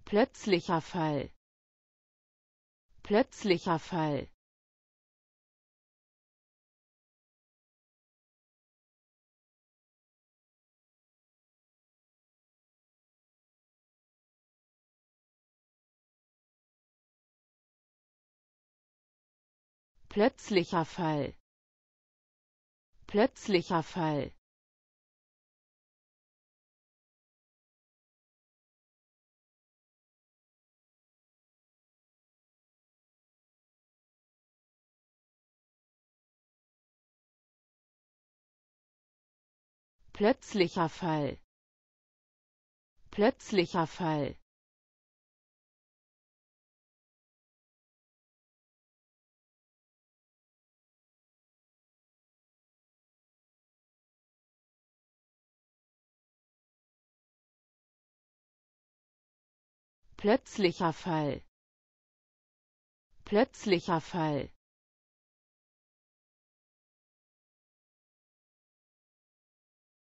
plötzlicher Fall, plötzlicher Fall, plötzlicher Fall, plötzlicher Fall, plötzlicher Fall, plötzlicher Fall, plötzlicher Fall, plötzlicher Fall,